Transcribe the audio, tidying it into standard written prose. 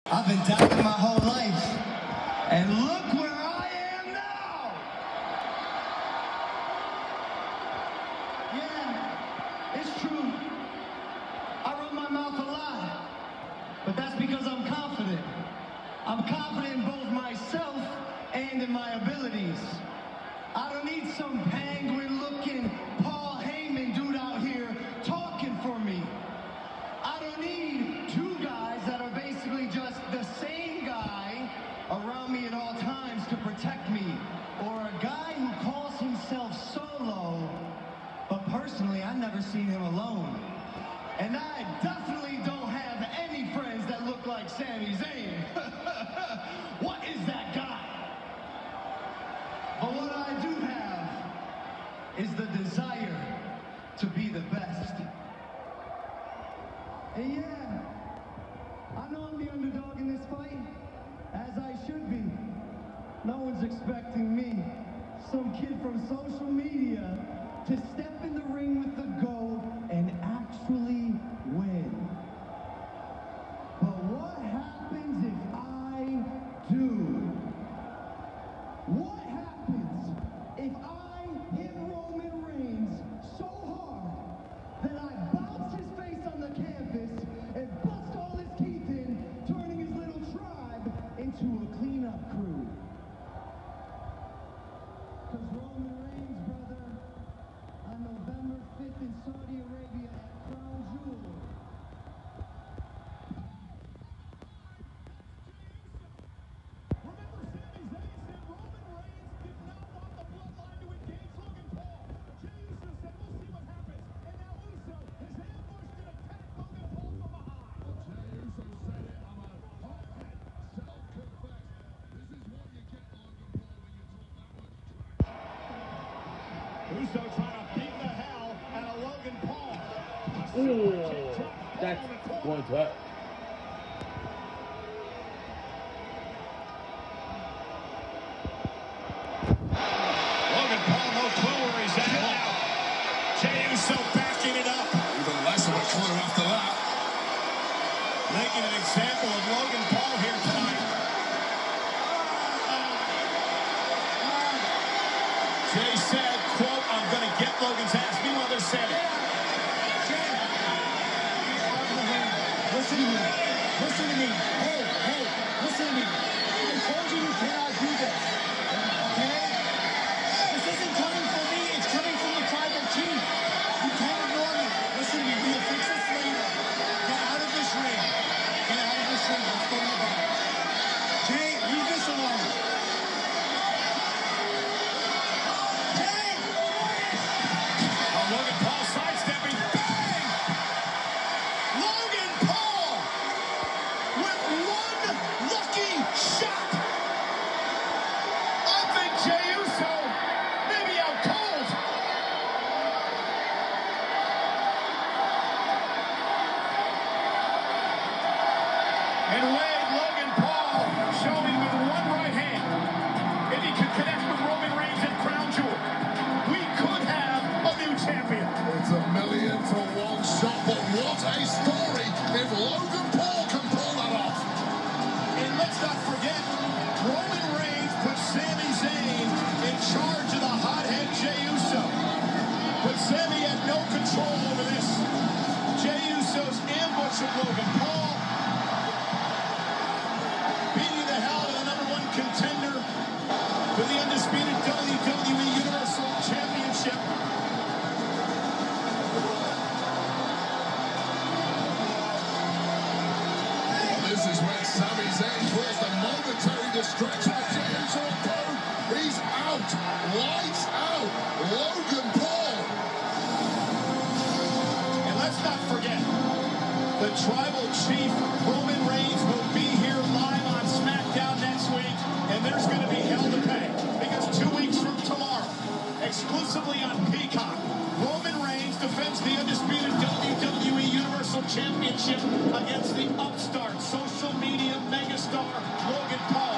I've been doubting my whole life, and look where I am now! Yeah, it's true. I run my mouth a lot, but that's because I'm confident. I'm confident in both myself and in my abilities. I don't need some penguin-looking Paul Heyman dude out here talking for me. I don't need two guys that are basically just the same guy around me at all times to protect me, or a guy who calls himself Solo, but personally I've never seen him alone. And I definitely don't have any friends that look like Sami Zayn. What is that guy? But what I do have is the desire to be the best. And yeah, I know I'm the underdog in this fight, as I should be. No one's expecting me, some kid from social media, to step in the ring with the GOAT and actually win. But what happens if I do? What happens if I hit Roman Reigns so hard that I bounce his face on the canvas and bust all his teeth in, turning his little tribe into a cleanup crew? Because Roman Reigns, brother, on November 5th in Saudi Arabia at Crown Jewel. Remember, Sami Zayn said Roman Reigns did not want the bloodline to engage Logan Paul. Jey Uso said, we'll see what happens. And now Uso has ambushed and attacked Logan Paul from behind. Jey Uso said it, I'm a hardhead, self-confessed. This is what you get, Logan Paul, when you talk that much trash. Uso trying to beat the hell out of Logan Paul. Ooh, that's one touch. Logan Paul, no clue where he's at now. Jey Uso backing it up. Even less of a clue after that. Making an example of Logan Paul here tonight. Jey said, quote, I'm going to get Logan's ass. Meanwhile, they're saying it. Listen to me. Listen to me. Hey, listen to me. I told you you cannot do this. Okay? This isn't coming from me. It's coming from the tribal chief. You can't ignore me. Listen to me. We will fix this later. Get out of this ring. Get out of this ring. Let's go to the back. Jey, leave this alone. Jey! Oh, Logan Paul sidestepping. Bang! Logan Paul with one lucky shot. I think Jey Uso may be out cold. And Wade, Logan Paul showing with one right hand. If he could connect with Roman Reigns at Crown Jewel, we could have a new champion. It's 1,000,000 to 1 shot, but what a story if Logan Paul can pull that off. And let's not forget, Roman Reigns put Sami Zayn in charge of the hothead Jey Uso. But Sami had no control over this. Jey Uso's ambush of Logan Paul, beating the hell out of the #1 contender for the undisputed WWE Universal Championship. This is when Sami Zayn caused a momentary distraction. Jey Uso and boom, he's out. Lights out. Logan Paul. And let's not forget, the tribal chief, Roman Reigns, will be here live on SmackDown next week, and there's going to be hell to pay, because 2 weeks from tomorrow, exclusively on Peacock, Roman Reigns defends the undisputed WWE Universal Championship against the upstart social media megastar Logan Paul.